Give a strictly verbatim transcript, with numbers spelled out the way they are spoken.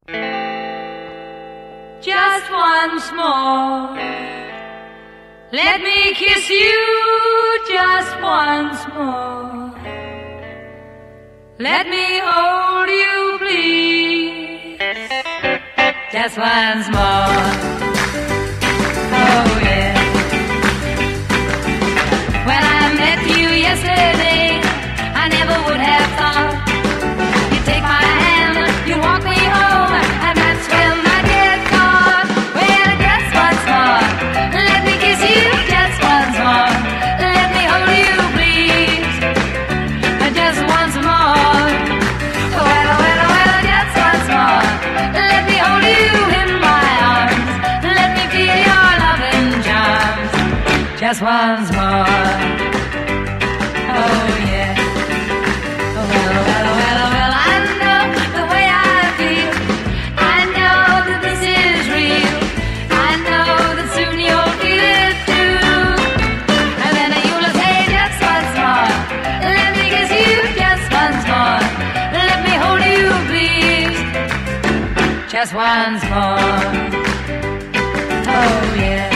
Just once more, let me kiss you just once more. Let me hold you, please, just once more. Oh yeah. When I met you yesterday, I never would have thought you'd take my hand, you'd walk me home, and that's when I get caught. Well, just once more, let me kiss you just once more. Let me hold you, please, just once more. Well, well, well, just once more, let me hold you in my arms. Let me feel your loving charms, just once more. Oh yeah. Oh, well, well, well, well, I know the way I feel. I know that this is real. I know that soon you'll feel it too. And then you'll say just once more, let me kiss you just once more. Let me hold you, please, just once more. Oh yeah.